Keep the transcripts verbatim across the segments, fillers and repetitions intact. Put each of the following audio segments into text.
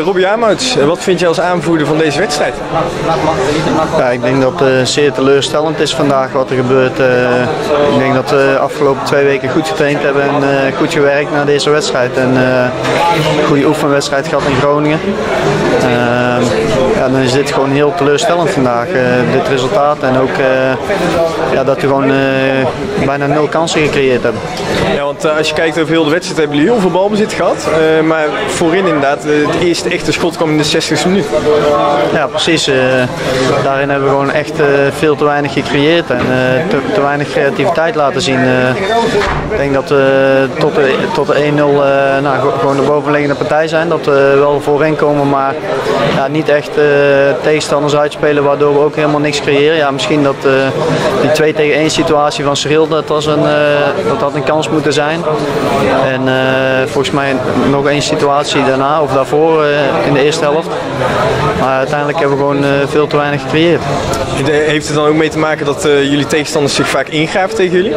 Robbie Amots, wat vind jij als aanvoerder van deze wedstrijd? Ja, ik denk dat het uh, zeer teleurstellend is vandaag wat er gebeurt. Uh, ik denk dat we de afgelopen twee weken goed getraind hebben en uh, goed gewerkt naar deze wedstrijd. En uh, een goede oefenwedstrijd gehad in Groningen. Uh, ja, dan is dit gewoon heel teleurstellend vandaag, uh, dit resultaat. En ook uh, ja, dat we gewoon uh, bijna nul kansen gecreëerd hebben. Ja, want uh, als je kijkt over heel de wedstrijd hebben jullie heel veel balbezit gehad. Uh, maar voorin inderdaad, uh, het eerste echte schot kwam in de zestigste minuut. Ja, precies. Uh, daarin hebben we gewoon echt uh, veel te weinig gecreëerd en uh, te, te weinig creativiteit laten zien. Uh, ik denk dat we uh, tot de, tot de één nul uh, nou, gewoon de bovenliggende partij zijn. Dat we wel voorin komen, maar ja, niet echt uh, tegenstanders uitspelen waardoor we ook helemaal niks creëren. Ja, misschien dat uh, die twee tegen één situatie van Cyril, dat, was een, uh, dat had een kans moeten zijn. En uh, volgens mij nog één situatie daarna of daarvoor uh, in de eerste helft. Maar uiteindelijk hebben we gewoon uh, veel te weinig gecreëerd. Heeft het dan ook mee te maken dat uh, jullie tegenstanders zich vaak ingraven tegen jullie?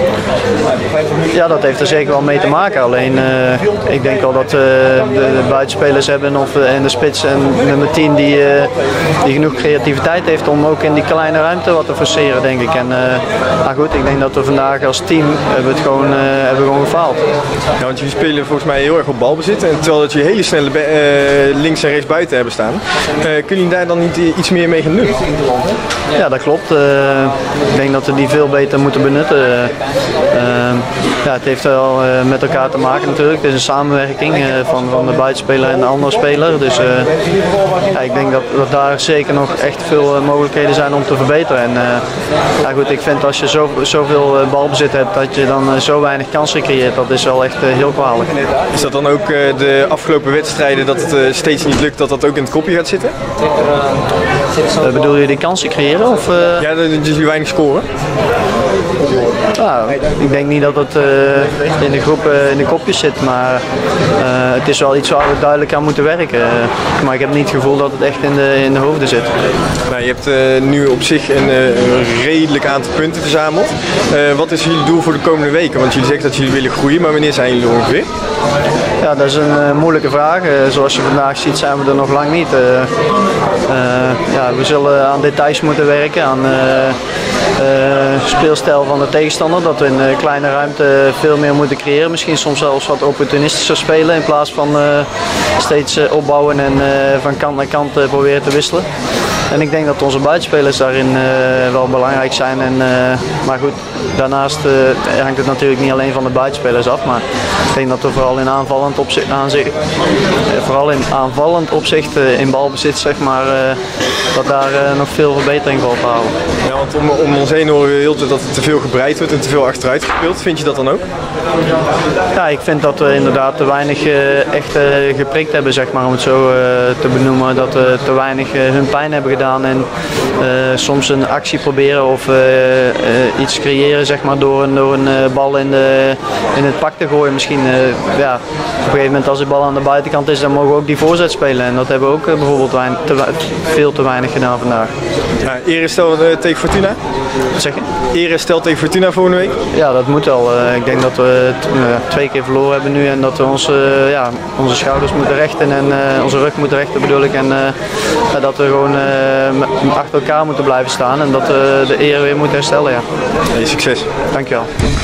Ja, dat heeft er zeker wel mee te maken. Alleen uh, ik denk wel dat uh, de, de buitenspelers hebben of, uh, en de spits en nummer tien die, uh, die genoeg creativiteit heeft om ook in die kleine ruimte wat te forceren, denk ik. En, uh, maar goed, ik denk dat we vandaag als team hebben het gewoon, uh, hebben gewoon gefaald. Ja, want jullie spelen volgens mij heel erg op balbezit. En terwijl dat jullie hele snelle uh, links en rechts buiten hebben staan. Uh, kunnen jullie daar dan niet iets meer mee gaan doen? Ja, dat klopt. Uh, ik denk dat we die veel beter moeten benutten. Uh, ja, het heeft wel uh, met elkaar te maken natuurlijk. Het is een samenwerking uh, van, van de buitenspeler en de andere speler. Dus uh, ja, ik denk dat, dat daar zeker nog echt veel uh, mogelijkheden zijn om te verbeteren. En, uh, ja, goed, ik vind als je zo, zoveel uh, balbezit hebt dat je dan uh, zo weinig kansen creëert, dat is wel echt uh, heel kwalijk. Is dat dan ook uh, de afgelopen wedstrijden dat het uh, steeds niet lukt, dat dat ook in het kopje gaat zitten? Uh, bedoel je die kansen creëren? Of, uh... Ja, dat jullie weinig scoren. Ja, ik denk niet dat het uh, in de groep uh, in de kopjes zit, maar uh, het is wel iets waar we duidelijk aan moeten werken. Uh, maar ik heb niet het gevoel dat het echt in de, in de hoofden zit. Nou, je hebt uh, nu op zich een, uh, een redelijk aantal punten verzameld. Uh, wat is jullie doel voor de komende weken? Want jullie zeggen dat jullie willen groeien, maar wanneer zijn jullie er ongeveer? Ja, dat is een uh, moeilijke vraag. Uh, zoals je vandaag ziet zijn we er nog lang niet. Uh, uh, ja, we zullen aan details moeten werken, aan uh, uh, speelstijl van de tegenstander. Dat we in uh, kleine ruimte veel meer moeten creëren. Misschien soms zelfs wat opportunistischer spelen in plaats van uh, steeds uh, opbouwen en uh, van kant naar kant uh, proberen te wisselen. En ik denk dat onze buitenspelers daarin uh, wel belangrijk zijn. En, uh, maar goed, daarnaast uh, hangt het natuurlijk niet alleen van de buitenspelers af. Maar ik denk dat we vooral in aanvallend opzicht, aanzicht, uh, vooral in aanvallend opzicht uh, in balbezit, zeg maar, uh, dat daar uh, nog veel verbetering valt te halen. Ja, want om, om ons heen horen we heel tijd dat het te veel gebreid wordt en te veel achteruit gespeeld. Vind je dat dan ook? Ja, ik vind dat we inderdaad te weinig uh, echt uh, geprikt hebben, zeg maar, om het zo uh, te benoemen. Dat we te weinig uh, hun pijn hebben gedaan en uh, soms een actie proberen of uh, uh, iets creëren, zeg maar, door een, door een uh, bal in, de, in het pak te gooien. Misschien, uh, ja, op een gegeven moment als de bal aan de buitenkant is, dan mogen we ook die voorzet spelen. En dat hebben we ook uh, bijvoorbeeld weinig, te, veel te weinig gedaan vandaag. Ja, Erestel uh, tegen Fortuna? Wat zeg je? Erestel tegen Fortuna volgende week? Ja, dat moet wel. Uh, ik denk dat we uh, twee keer verloren hebben nu en dat we onze, uh, ja, onze schouders moeten rechten en uh, onze rug moeten rechten, bedoel ik. En uh, dat we gewoon uh, achter elkaar moeten blijven staan en dat we de eer weer moeten herstellen. Ja. Hey, succes. Dankjewel.